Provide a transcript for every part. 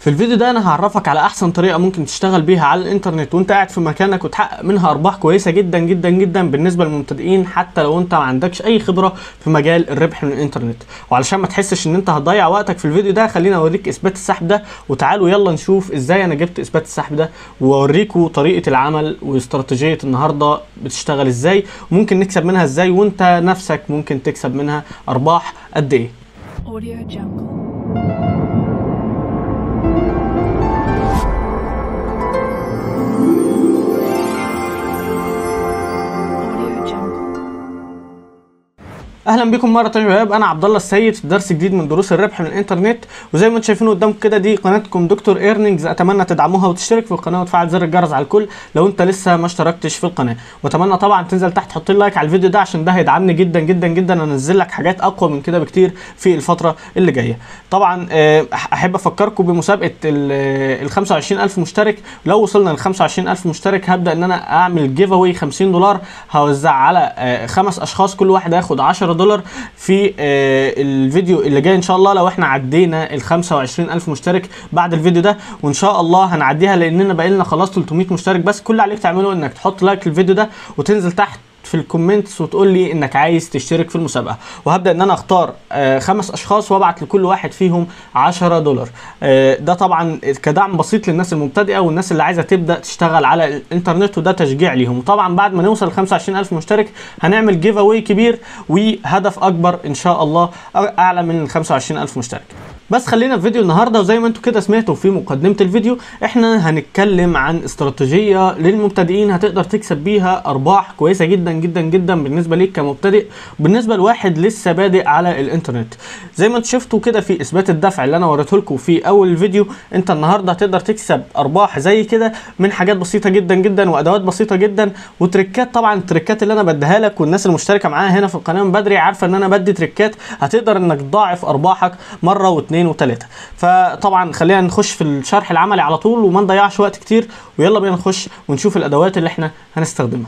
في الفيديو ده انا هعرفك على احسن طريقه ممكن تشتغل بيها على الانترنت وانت قاعد في مكانك وتحقق منها ارباح كويسه جدا جدا جدا بالنسبه للمبتدئين، حتى لو انت ما عندكش اي خبره في مجال الربح من الانترنت. وعلشان ما تحسش ان انت هتضيع وقتك في الفيديو ده، خليني اوريك اثبات السحب ده، وتعالوا يلا نشوف ازاي انا جبت اثبات السحب ده، واوريكم طريقه العمل واستراتيجيه النهارده بتشتغل ازاي، وممكن نكسب منها ازاي، وانت نفسك ممكن تكسب منها ارباح قد ايه. Audio Jungle. اهلا بكم مره ثانيه يا شباب. انا عبد الله السيد في درس جديد من دروس الربح من الانترنت، وزي ما انتم شايفين قدامكم كده دي قناتكم دكتور ايرنينجز. اتمنى تدعموها وتشترك في القناه وتفعل زر الجرس على الكل لو انت لسه ما اشتركتش في القناه، واتمنى طبعا تنزل تحت تحط لي لايك على الفيديو ده عشان ده هيدعمني جدا جدا جدا، انزل لك حاجات اقوى من كده بكتير في الفتره اللي جايه. طبعا احب افكركم بمسابقه ال 25000 مشترك. لو وصلنا ل 25000 مشترك هبدا ان انا اعمل جيف اواي $50 هوزع على 5 اشخاص، كل واحد هياخد $10 في الفيديو اللي جاي ان شاء الله. لو احنا عدينا ال 25000 مشترك بعد الفيديو ده، وان شاء الله هنعديها لاننا بقى لنا خلاص 300 مشترك بس. كل اللي عليك تعمله انك تحط لايك للفيديو ده وتنزل تحت في الكومنتس وتقول لي انك عايز تشترك في المسابقه، وهبدا ان انا اختار 5 اشخاص وابعت لكل واحد فيهم $10. ده طبعا كدعم بسيط للناس المبتدئه والناس اللي عايزه تبدا تشتغل على الانترنت، وده تشجيع ليهم. وطبعا بعد ما نوصل ل 25000 مشترك هنعمل جيف اواي كبير وهدف اكبر ان شاء الله اعلى من ال 25000 مشترك. بس خلينا في فيديو النهارده، وزي ما انتم كده سمعتوا في مقدمه الفيديو احنا هنتكلم عن استراتيجيه للمبتدئين هتقدر تكسب بيها ارباح كويسه جدا جدا جدا بالنسبه ليك كمبتدئ، بالنسبه لواحد لسه بادئ على الانترنت. زي ما انتم شفتوا كده في اثبات الدفع اللي انا وريته لكم في اول الفيديو، انت النهارده هتقدر تكسب ارباح زي كده من حاجات بسيطه جدا جدا وادوات بسيطه جدا وتريكات. طبعا التريكات اللي انا بديها لك والناس المشتركه معايا هنا في القناه من بدري عارفه ان انا بدي تريكات هتقدر انك تضاعف ارباحك مره واثنين وثلاثه. فطبعا خلينا نخش في الشرح العملي على طول وما نضيعش وقت كتير، ويلا بينا نخش ونشوف الادوات اللي احنا هنستخدمها.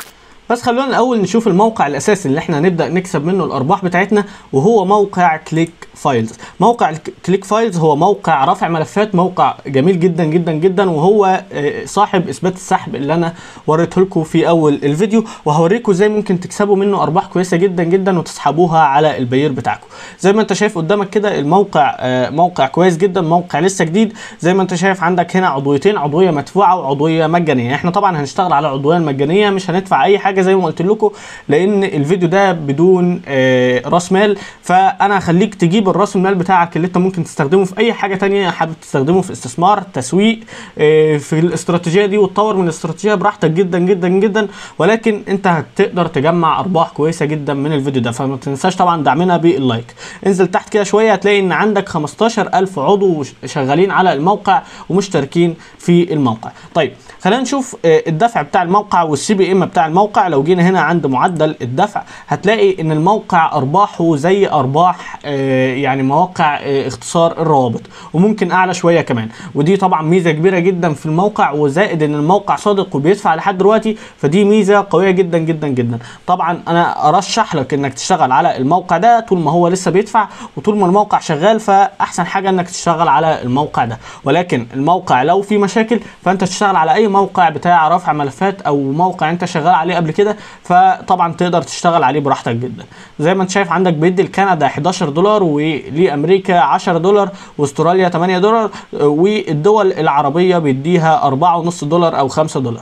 بس خلونا الاول نشوف الموقع الاساسي اللي احنا هنبدا نكسب منه الارباح بتاعتنا، وهو موقع كليك فايلز. موقع كليك فايلز هو موقع رفع ملفات، موقع جميل جدا جدا جدا، وهو صاحب اثبات السحب اللي انا وريته لكم في اول الفيديو، وهوريكم ازاي ممكن تكسبوا منه ارباح كويسه جدا جدا وتسحبوها على البير بتاعكم. زي ما انت شايف قدامك كده الموقع موقع كويس جدا، موقع لسه جديد. زي ما انت شايف عندك هنا عضويتين، عضويه مدفوعه وعضويه مجانيه. احنا طبعا هنشتغل على العضويه المجانيه، مش هندفع اي حاجه زي ما قلت لكم، لان الفيديو ده بدون راس مال، فانا هخليك تجيب الراس المال بتاعك اللي انت ممكن تستخدمه في اي حاجه تانية حابب تستخدمه في استثمار، تسويق، في الاستراتيجيه دي، وتطور من الاستراتيجيه براحتك جدا جدا جدا. ولكن انت هتقدر تجمع ارباح كويسه جدا من الفيديو ده، فما تنساش طبعا دعمنا باللايك. انزل تحت كده شويه هتلاقي ان عندك 15000 عضو شغالين على الموقع ومشتركين في الموقع. طيب خلينا نشوف الدفع بتاع الموقع والسي بي ام بتاع الموقع. لو جينا هنا عند معدل الدفع هتلاقي ان الموقع ارباحه زي ارباح يعني مواقع اختصار الروابط، وممكن اعلى شويه كمان، ودي طبعا ميزه كبيره جدا في الموقع، وزائد ان الموقع صادق وبيدفع لحد دلوقتي، فدي ميزه قويه جدا جدا جدا. طبعا انا ارشح لك انك تشتغل على الموقع ده طول ما هو لسه بيدفع، وطول ما الموقع شغال فاحسن حاجه انك تشتغل على الموقع ده. ولكن الموقع لو في مشاكل فانت تشتغل على اي موقع بتاع رفع ملفات او موقع انت شغال عليه قبل كده، فطبعا تقدر تشتغل عليه براحتك جدا. زي ما انت شايف عندك بيدي لكندا $11 ولامريكا $10 واستراليا $8، والدول العربيه بيديها $4.5 او $5.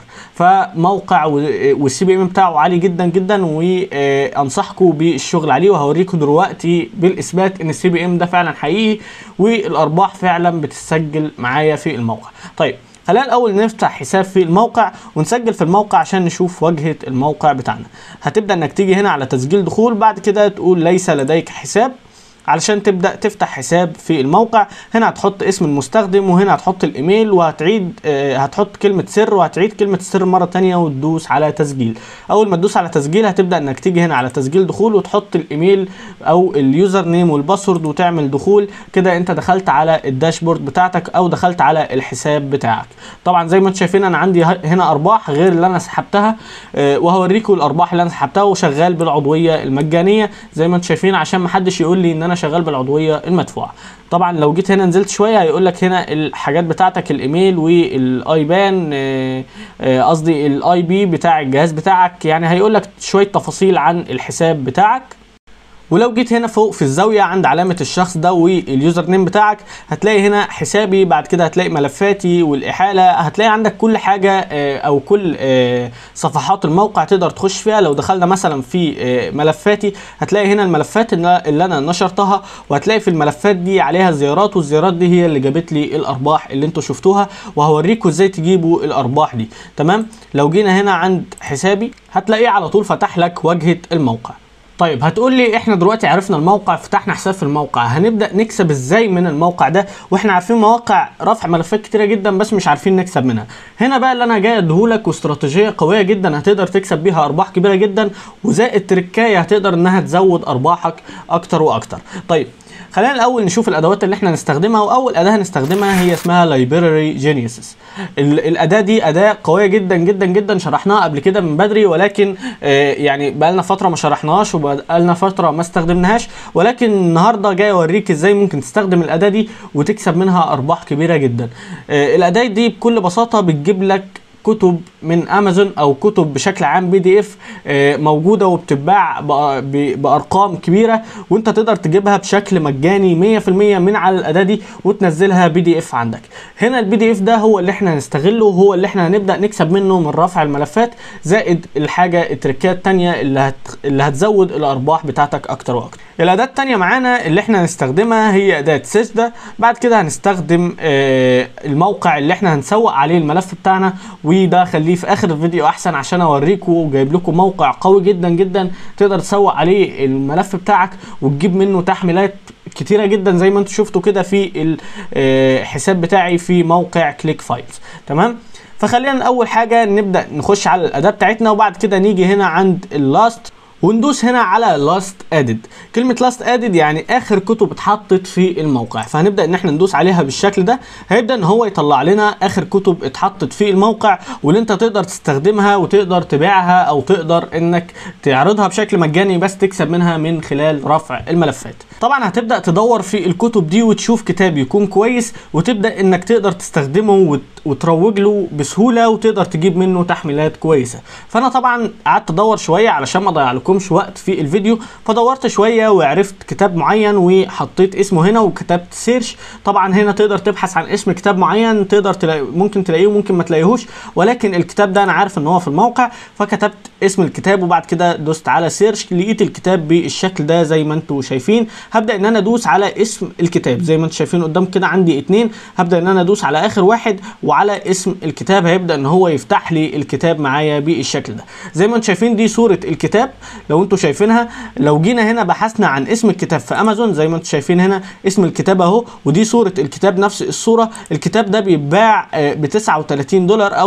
فموقع والسي بي ام بتاعه عالي جدا جدا، وانصحكم بالشغل عليه، وهوريكم دلوقتي بالاثبات ان السي بي ام ده فعلا حقيقي والارباح فعلا بتسجل معايا في الموقع. طيب خلينا الاول نفتح حساب في الموقع ونسجل في الموقع عشان نشوف واجهه الموقع بتاعنا. هتبدا انك تيجي هنا على تسجيل دخول، بعد كده تقول ليس لديك حساب علشان تبدا تفتح حساب في الموقع. هنا هتحط اسم المستخدم، وهنا هتحط الايميل، وهتعيد هتحط كلمه سر، وهتعيد كلمه السر مره ثانيه، وتدوس على تسجيل. اول ما تدوس على تسجيل هتبدا انك تيجي هنا على تسجيل دخول وتحط الايميل او اليوزر نيم والباسورد وتعمل دخول. كده انت دخلت على الداشبورد بتاعتك او دخلت على الحساب بتاعك. طبعا زي ما انتم شايفين انا عندي هنا ارباح غير اللي انا سحبتها، وهوريكم الارباح اللي انا سحبتها وشغال بالعضويه المجانيه زي ما انتم شايفين، عشان ما حدش يقول لي ان انا انا شغال بالعضويه المدفوعه. طبعا لو جيت هنا نزلت شويه هيقول لك هنا الحاجات بتاعتك، الايميل والايبان، قصدي الاي بي بتاع الجهاز بتاعك، يعني هيقول لك شويه تفاصيل عن الحساب بتاعك. ولو جيت هنا فوق في الزاويه عند علامه الشخص ده واليوزر نيم بتاعك هتلاقي هنا حسابي، بعد كده هتلاقي ملفاتي والاحاله، هتلاقي عندك كل حاجه او كل صفحات الموقع تقدر تخش فيها. لو دخلنا مثلا في ملفاتي هتلاقي هنا الملفات اللي انا نشرتها، وهتلاقي في الملفات دي عليها زيارات، والزيارات دي هي اللي جابت لي الارباح اللي انتوا شفتوها، وهوريكم ازاي تجيبوا الارباح دي. تمام. لو جينا هنا عند حسابي هتلاقيه على طول فتح لك واجهه الموقع. طيب هتقول لي احنا دلوقتي عرفنا الموقع، فتحنا حساب في الموقع، هنبدأ نكسب ازاي من الموقع ده واحنا عارفين مواقع رفع ملفات كتيرة جدا بس مش عارفين نكسب منها؟ هنا بقى اللي انا جاي اديهولك واستراتيجية قوية جدا هتقدر تكسب بيها ارباح كبيرة جدا، وزائد تركاية هتقدر انها تزود ارباحك اكتر واكتر. طيب خلينا الاول نشوف الادوات اللي احنا هنستخدمها، واول اداه هنستخدمها هي اسمها Library Geniuses. الاداه دي اداه قويه جدا جدا جدا، شرحناها قبل كده من بدري، ولكن يعني بقالنا فتره ما شرحناهاش وبقالنا فتره ما استخدمناهاش، ولكن النهارده جاي اوريك ازاي ممكن تستخدم الاداه دي وتكسب منها ارباح كبيره جدا. الاداه دي بكل بساطه بتجيب لك كتب من امازون او كتب بشكل عام PDF موجوده وبتتباع بارقام كبيره، وانت تقدر تجيبها بشكل مجاني 100% من على الاداه دي وتنزلها PDF عندك. هنا PDF ده هو اللي احنا هنستغله، وهو اللي احنا هنبدا نكسب منه من رفع الملفات، زائد الحاجه التركات الثانيه اللي هتزود الارباح بتاعتك اكتر واكتر. الاداه الثانيه معانا اللي احنا هنستخدمها هي اداه سجدة. بعد كده هنستخدم الموقع اللي احنا هنسوق عليه الملف بتاعنا، وده خليه في اخر الفيديو احسن عشان اوريكم وجايب لكم موقع قوي جدا جدا تقدر تسوق عليه الملف بتاعك وتجيب منه تحميلات كتيره جدا زي ما انتم شفتوا كده في الحساب بتاعي في موقع كليك فايلز. تمام. فخلينا اول حاجه نبدا نخش على الاداه بتاعتنا، وبعد كده نيجي هنا عند اللاست وندوس هنا على لاست ادد. كلمه لاست ادد يعني اخر كتب اتحطت في الموقع، فهنبدا ان احنا ندوس عليها بالشكل ده، هيبدا ان هو يطلع لنا اخر كتب اتحطت في الموقع واللي انت تقدر تستخدمها وتقدر تبيعها او تقدر انك تعرضها بشكل مجاني بس تكسب منها من خلال رفع الملفات. طبعا هتبدا تدور في الكتب دي وتشوف كتاب يكون كويس وتبدا انك تقدر تستخدمه وتروج له بسهوله وتقدر تجيب منه تحميلات كويسه. فانا طبعا قعدت ادور شويه علشان ما اضيع لكمش وقت في الفيديو، فدورت شويه وعرفت كتاب معين وحطيت اسمه هنا وكتبت سيرش. طبعا هنا تقدر تبحث عن اسم كتاب معين، تقدر تلاقي، ممكن تلاقيه وممكن ما تلاقيهوش، ولكن الكتاب ده انا عارف ان هو في الموقع، فكتبت اسم الكتاب وبعد كده دوست على سيرش، لقيت الكتاب بالشكل ده زي ما انتم شايفين. هبدا ان انا ادوس على اسم الكتاب زي ما انتم شايفين قدام كده، عندي 2. هبدا ان انا ادوس على اخر واحد وعلى اسم الكتاب، هيبدا ان هو يفتح لي الكتاب معايا بالشكل ده زي ما انتم شايفين. دي صوره الكتاب لو انتم شايفينها. لو جينا هنا بحثنا عن اسم الكتاب في امازون زي ما انتم شايفين هنا اسم الكتاب اهو، ودي صوره الكتاب نفس الصوره. الكتاب ده بيتباع ب $39 او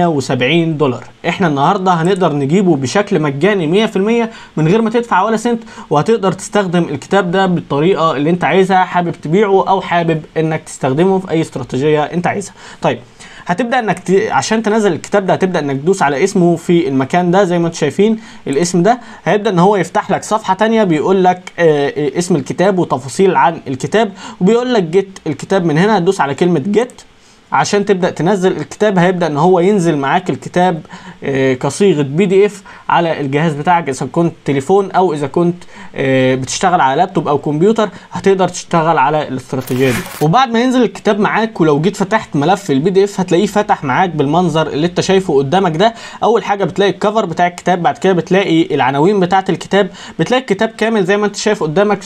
$78. احنا النهارده هنقدر نجيبه بشكل مجاني 100% من غير ما تدفع ولا سنت، وهتقدر تستخدم الكتاب ده بالطريقه اللي انت عايزها، حابب تبيعه او حابب انك تستخدمه في اي استراتيجيه انت عايزها. طيب هتبدا انك عشان تنزل الكتاب ده هتبدا انك تدوس على اسمه في المكان ده زي ما انتم شايفين الاسم ده، هيبدا ان هو يفتح لك صفحه ثانيه بيقول لك اسم الكتاب وتفاصيل عن الكتاب، وبيقول لك جيت الكتاب من هنا. هتدوس على كلمه جيت عشان تبدا تنزل الكتاب، هيبدا ان هو ينزل معاك الكتاب كصيغه PDF على الجهاز بتاعك اذا كنت تليفون او اذا كنت بتشتغل على لابتوب او كمبيوتر، هتقدر تشتغل على الاستراتيجيه دي. وبعد ما ينزل الكتاب معاك ولو جيت فتحت ملف PDF هتلاقيه فتح معاك بالمنظر اللي انت شايفه قدامك ده. اول حاجه بتلاقي الكفر بتاع الكتاب، بعد كده بتلاقي العناوين بتاعه الكتاب، بتلاقي الكتاب كامل زي ما انت شايف قدامك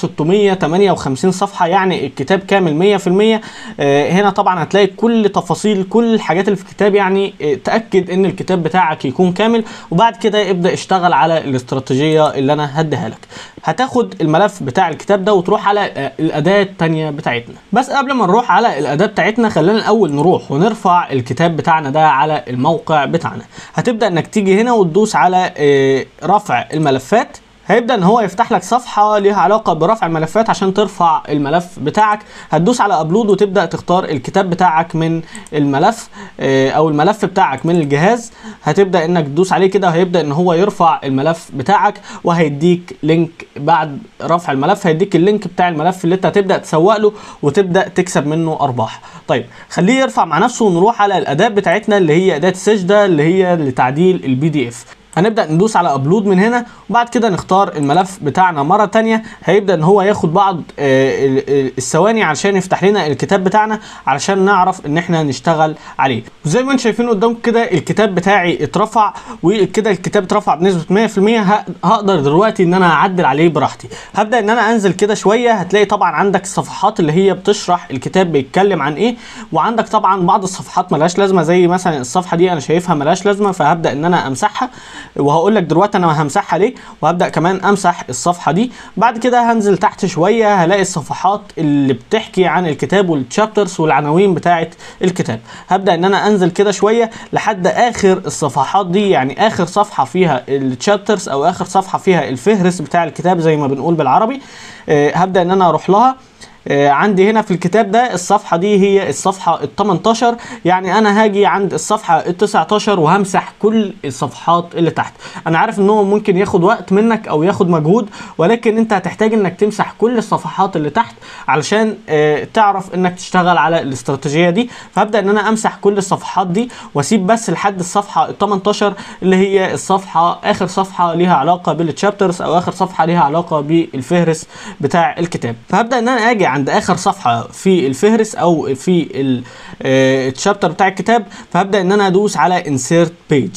658 صفحه، يعني الكتاب كامل 100%. هنا طبعا هتلاقي كل تفاصيل كل الحاجات اللي في الكتاب، يعني تأكد ان الكتاب بتاعك يكون كامل، وبعد كده ابدأ اشتغل على الاستراتيجية اللي انا هديها لك. هتاخد الملف بتاع الكتاب ده وتروح على الأداة التانية بتاعتنا. بس قبل ما نروح على الأداة بتاعتنا خلينا الأول نروح ونرفع الكتاب بتاعنا ده على الموقع بتاعنا. هتبدأ انك تيجي هنا وتدوس على رفع الملفات هيبدا ان هو يفتح لك صفحه ليها علاقه برفع الملفات. عشان ترفع الملف بتاعك هتدوس على ابلود وتبدا تختار الكتاب بتاعك من الملف او الملف بتاعك من الجهاز. هتبدا انك تدوس عليه كده وهيبدا ان هو يرفع الملف بتاعك، وهيديك لينك بعد رفع الملف، هيديك اللينك بتاع الملف اللي انت هتبدا تسوق له وتبدا تكسب منه ارباح. طيب خليه يرفع مع نفسه ونروح على الاداه بتاعتنا اللي هي اداه السجده اللي هي لتعديل PDF. هنبدا ندوس على ابلود من هنا وبعد كده نختار الملف بتاعنا مره تانية. هيبدا ان هو ياخد بعض الثواني عشان يفتح لنا الكتاب بتاعنا علشان نعرف ان احنا نشتغل عليه. وزي ما انتم شايفين قدامكم كده الكتاب بتاعي اترفع، وكده الكتاب اترفع بنسبه 100%. هقدر دلوقتي ان انا اعدل عليه براحتي. هبدا ان انا انزل كده شويه، هتلاقي طبعا عندك الصفحات اللي هي بتشرح الكتاب بيتكلم عن ايه، وعندك طبعا بعض الصفحات ملهاش لازمه، زي مثلا الصفحه دي انا شايفها ملهاش لازمه، فهبدا ان انا امسحها وهقول لك دلوقتي انا همسحها ليه، وهبدا كمان امسح الصفحه دي. بعد كده هنزل تحت شويه هلاقي الصفحات اللي بتحكي عن الكتاب والتشابترز والعناوين بتاعه الكتاب. هبدا ان انا انزل كده شويه لحد اخر الصفحات دي، يعني اخر صفحه فيها التشابترز او اخر صفحه فيها الفهرس بتاع الكتاب زي ما بنقول بالعربي. هبدا ان انا اروح لها. عندي هنا في الكتاب ده الصفحة دي هي الصفحة ال18، يعني انا هاجي عند الصفحة ال19 وهمسح كل الصفحات اللي تحت. انا عارف ان هو ممكن ياخد وقت منك او ياخد مجهود، ولكن انت هتحتاج انك تمسح كل الصفحات اللي تحت علشان تعرف انك تشتغل على الاستراتيجية دي. فهبدأ ان انا امسح كل الصفحات دي واسيب بس لحد الصفحة ال18 اللي هي الصفحة اخر صفحة ليها علاقة بالتشابترز او اخر صفحة ليها علاقة بالفهرس بتاع الكتاب. فهبدأ ان انا اجي عند اخر صفحه في الفهرس او في الشابتر بتاع الكتاب، فهبدا ان انا ادوس على انسيرت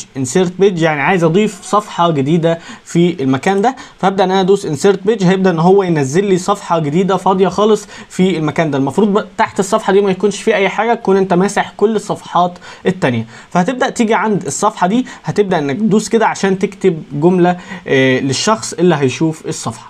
بيج يعني عايز اضيف صفحه جديده في المكان ده. فهبدا ان انا ادوس انسيرت بيج، هيبدا ان هو ينزل لي صفحه جديده فاضيه خالص في المكان ده. المفروض تحت الصفحه دي ما يكونش فيه اي حاجه، تكون انت ماسح كل الصفحات الثانيه. فهتبدا تيجي عند الصفحه دي، هتبدا انك تدوس كده عشان تكتب جمله للشخص اللي هيشوف الصفحه.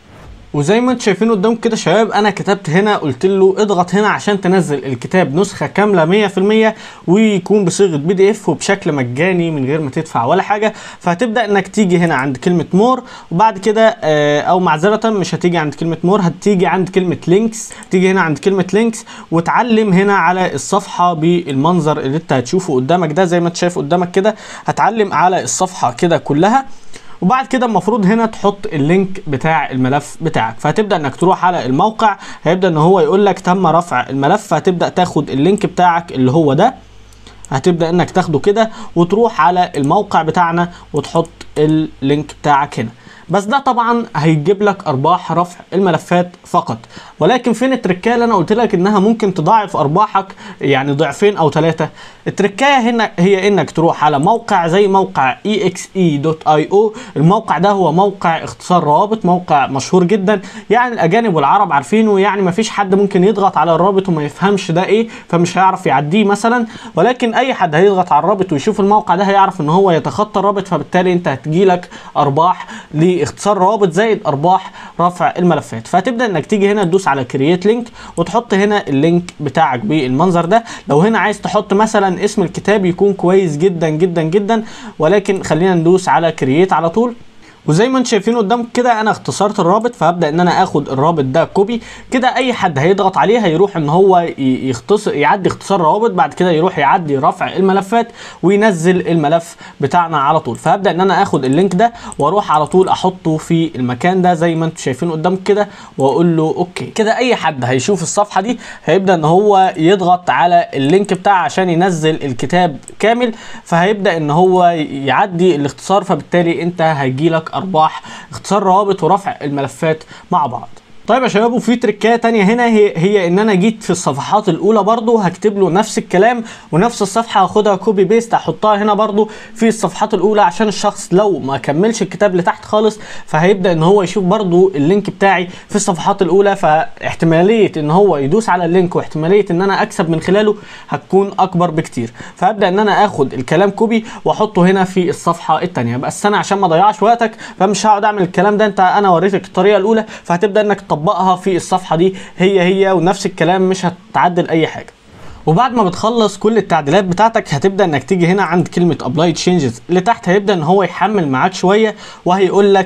وزي ما انتم شايفين قدامكم كده شباب، انا كتبت هنا قلت له اضغط هنا عشان تنزل الكتاب نسخه كامله 100% ويكون بصيغه PDF وبشكل مجاني من غير ما تدفع ولا حاجه. فهتبدا انك تيجي هنا عند كلمه مور، وبعد كده او معذره مش هتيجي عند كلمه مور، هتيجي عند كلمه لينكس. تيجي هنا عند كلمه لينكس وتعلم هنا على الصفحه بالمنظر اللي انت هتشوفه قدامك ده. زي ما انت شايف قدامك كده هتعلم على الصفحه كده كلها، وبعد كده المفروض هنا تحط اللينك بتاع الملف بتاعك. فهتبدا انك تروح على الموقع، هيبدا ان هو يقول لك تم رفع الملف، فهتبدا تاخد اللينك بتاعك اللي هو ده، هتبدا انك تاخده كده وتروح على الموقع بتاعنا وتحط اللينك بتاعك هنا. بس ده طبعا هيجيب لك ارباح رفع الملفات فقط، ولكن فين التركايه اللي انا قلت لك انها ممكن تضاعف ارباحك يعني ضعفين او 3؟ التركايه هنا هي انك تروح على موقع زي موقع exe.io. الموقع ده هو موقع اختصار روابط، موقع مشهور جدا، يعني الاجانب والعرب عارفينه، يعني ما فيش حد ممكن يضغط على الرابط وما يفهمش ده ايه فمش هيعرف يعديه مثلا، ولكن اي حد هيضغط على الرابط ويشوف الموقع ده هيعرف ان هو يتخطى الرابط، فبالتالي انت هتجيلك ارباح لاختصار روابط زائد ارباح رفع الملفات. فهتبدا انك تيجي هنا تدوس على كرييت لينك وتحط هنا اللينك بتاعك بالمنظر ده. لو هنا عايز تحط مثلا اسم الكتاب يكون كويس جدا جدا جدا، ولكن خلينا ندوس على كرييت على طول. وزي ما انتم شايفين قدامكم كده انا اختصرت الرابط، فهبدا ان انا اخد الرابط ده كوبي كده. اي حد هيضغط عليه هيروح ان هو يعدي اختصار روابط، بعد كده يروح يعدي رفع الملفات وينزل الملف بتاعنا على طول. فهبدا ان انا اخد اللينك ده واروح على طول احطه في المكان ده زي ما انتم شايفين قدامكم كده، واقول له اوكي. كده اي حد هيشوف الصفحه دي هيبدا ان هو يضغط على اللينك بتاعه عشان ينزل الكتاب كامل، فهيبدا ان هو يعدي الاختصار، فبالتالي انت هيجيلك ارباح اختصار روابط ورفع الملفات مع بعض. طيب يا شباب، وفي تركايه تانية هنا هي ان انا جيت في الصفحات الاولى برضو هكتب له نفس الكلام ونفس الصفحه هاخدها كوبي بيست احطها هنا برضو في الصفحات الاولى، عشان الشخص لو ما كملش الكتاب لتحت خالص فهيبدا ان هو يشوف برضو اللينك بتاعي في الصفحات الاولى، فاحتماليه ان هو يدوس على اللينك واحتماليه ان انا اكسب من خلاله هتكون اكبر بكتير. فهبدا ان انا اخد الكلام كوبي واحطه هنا في الصفحه الثانيه. بس انا عشان ما اضيعش وقتك فمش هقعد اعمل الكلام ده، انا وريتك الطريقه الاولى، فهتبدا انك تطبقها في الصفحه دي هي ونفس الكلام، مش هتعدل اي حاجه. وبعد ما بتخلص كل التعديلات بتاعتك هتبدا انك تيجي هنا عند كلمه ابلاي تشينجز اللي تحت، هيبدا ان هو يحمل معاك شويه وهيقول لك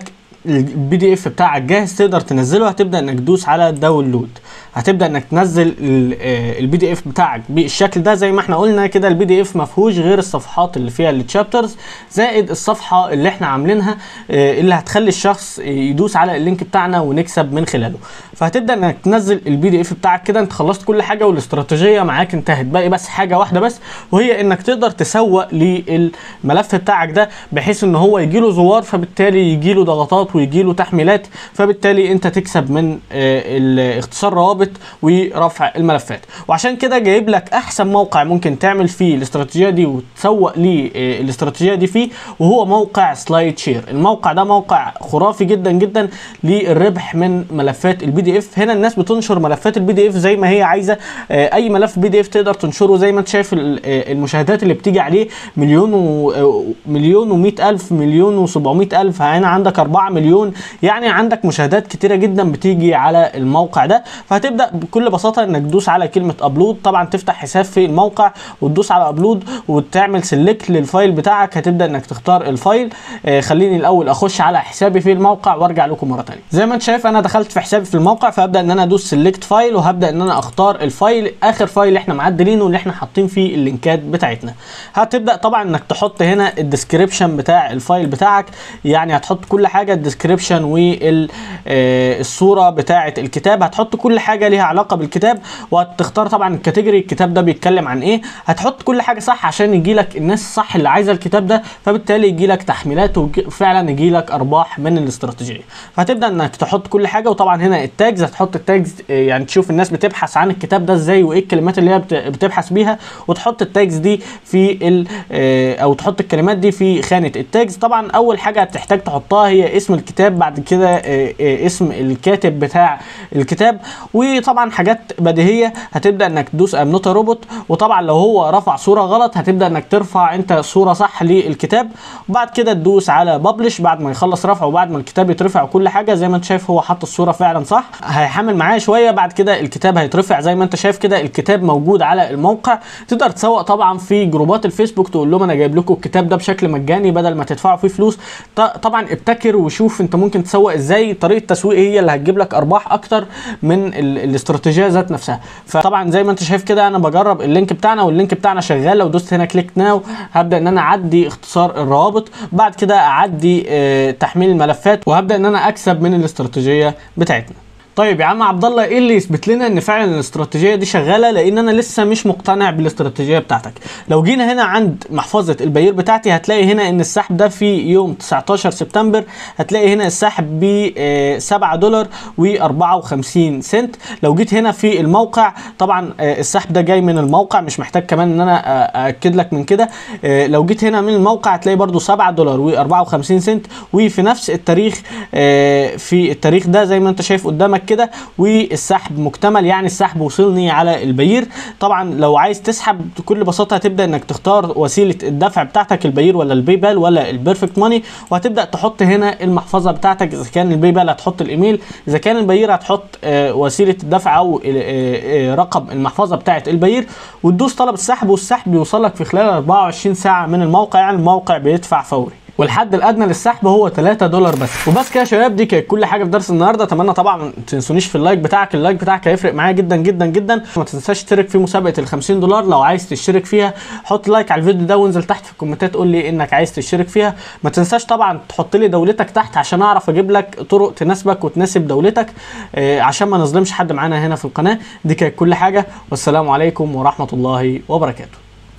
البي دي اف بتاعك جاهز تقدر تنزله، هتبدا انك تدوس على داونلود، هتبدا انك تنزل البي دي اف بتاعك بالشكل ده. زي ما احنا قلنا كده البي دي اف ما فيهوش غير الصفحات اللي فيها التشابترز زائد الصفحه اللي احنا عاملينها اللي هتخلي الشخص يدوس على اللينك بتاعنا ونكسب من خلاله. فهتبدا انك تنزل البي دي اف بتاعك كده، انت خلصت كل حاجه والاستراتيجيه معاك انتهت، باقي بس حاجه واحده بس، وهي انك تقدر تسوق للملف بتاعك ده بحيث ان هو يجيله زوار، فبالتالي يجيله ضغطات ويجيله تحميلات، فبالتالي انت تكسب من اختصار روابط ورفع الملفات. وعشان كده جايب لك احسن موقع ممكن تعمل فيه الاستراتيجيه دي وتسوق للاستراتيجيه دي فيه، وهو موقع سلايد شير. الموقع ده موقع خرافي جدا جدا للربح من ملفات البي دي اف. هنا الناس بتنشر ملفات البي دي اف زي ما هي عايزه، اي ملف بي دي اف تقدر تنشره زي ما انت شايف. المشاهدات اللي بتيجي عليه مليون و100 الف، مليون و700 الف، هنا عندك 4 مليون، يعني عندك مشاهدات كتيره جدا بتيجي على الموقع ده. فهتبدا بكل بساطه انك تدوس على كلمه ابلود، طبعا تفتح حساب في الموقع وتدوس على ابلود وتعمل سيلكت للفايل بتاعك. هتبدا انك تختار الفايل. خليني الاول اخش على حسابي في الموقع وارجع لكم مره ثانيه. زي ما انت شايف انا دخلت في حسابي في الموقع، فهبدا ان انا ادوس سيلكت فايل وهبدا ان انا اختار الفايل، اخر فايل اللي احنا معدلينه اللي احنا حاطين فيه اللينكات بتاعتنا. هتبدا طبعا انك تحط هنا الديسكريبشن بتاع الفايل بتاعك، يعني هتحط كل حاجه، الديسكريبشن والصوره بتاعه الكتاب، هتحط كل حاجه ليها علاقه بالكتاب، وهتختار طبعا الكاتيجوري الكتاب ده بيتكلم عن ايه. هتحط كل حاجه صح عشان يجي لك الناس الصح اللي عايزه الكتاب ده، فبالتالي يجي لك تحميلات وفعلا يجي لك ارباح من الاستراتيجيه. فهتبدا انك تحط كل حاجه. وطبعا هنا التاجز، هتحط التاجز يعني تشوف الناس بتبحث عن الكتاب ده ازاي وايه الكلمات اللي هي بتبحث بيها، وتحط التاجز دي في او تحط الكلمات دي في خانه التاجز. طبعا اول حاجه هتحتاج تحطها هي اسم الكتاب، بعد كده اسم الكاتب بتاع الكتاب، وطبعا حاجات بديهيه. هتبدا انك تدوس ام نوت روبوت، وطبعا لو هو رفع صوره غلط هتبدا انك ترفع انت صوره صح للكتاب، وبعد كده تدوس على ببلش بعد ما يخلص رفعه وبعد ما الكتاب يترفع وكل حاجه. زي ما انت شايف هو حط الصوره فعلا صح، هيحمل معايا شويه، بعد كده الكتاب هيترفع. زي ما انت شايف كده الكتاب موجود على الموقع. تقدر تسوق طبعا في جروبات الفيسبوك، تقول لهم انا جايب لكم الكتاب ده بشكل مجاني بدل ما تدفعوا فيه فلوس. طبعا ابتكر وشوف انت ممكن تسوق ازاي، طريقه تسويق هي اللي هتجيب لك ارباح اكتر من الاستراتيجيه ذات نفسها. فطبعا زي ما انت شايف كده انا بجرب اللينك بتاعنا، واللينك بتاعنا شغال. لو دوست هنا كليك ناو هبدا ان انا اعدي اختصار الروابط، بعد كده اعدي تحميل الملفات، وهبدا ان انا اكسب من الاستراتيجيه بتاعتنا. طيب يا عم عبد الله، ايه اللي يثبت لنا ان فعلا الاستراتيجيه دي شغاله؟ لان انا لسه مش مقتنع بالاستراتيجيه بتاعتك. لو جينا هنا عند محفظه البيير بتاعتي هتلاقي هنا ان السحب ده في يوم 19 سبتمبر، هتلاقي هنا السحب ب $7.54. لو جيت هنا في الموقع طبعا السحب ده جاي من الموقع، مش محتاج كمان ان انا ااكد لك من كده. لو جيت هنا من الموقع هتلاقي برده $7.54، وفي نفس التاريخ في التاريخ ده زي ما انت شايف قدامك كده، والسحب مكتمل، يعني السحب وصلني على البيير. طبعا لو عايز تسحب بكل بساطه هتبدا انك تختار وسيله الدفع بتاعتك، البيير ولا الباي بال ولا البيرفكت ماني، وهتبدا تحط هنا المحفظه بتاعتك. اذا كان الباي بال هتحط الايميل، اذا كان البيير هتحط وسيله الدفع او رقم المحفظه بتاعه البيير، وتدوس طلب السحب، والسحب بيوصلك في خلال 24 ساعه من الموقع، يعني الموقع بيدفع فوري. والحد الادنى للسحب هو $3 بس. وبس كده يا شباب، دي كانت كل حاجه في درس النهارده. اتمنى طبعا ما تنسونيش في اللايك بتاعك، اللايك بتاعك هيفرق معايا جدا جدا جدا. ما تنساش تشترك في مسابقه $50 لو عايز تشترك فيها. حط لايك على الفيديو ده وانزل تحت في الكومنتات قول لي انك عايز تشترك فيها. ما تنساش طبعا تحط لي دولتك تحت عشان اعرف اجيب لك طرق تناسبك وتناسب دولتك، عشان ما نظلمش حد معانا هنا في القناه. دي كانت كل حاجه، والسلام عليكم ورحمه الله وبركاته.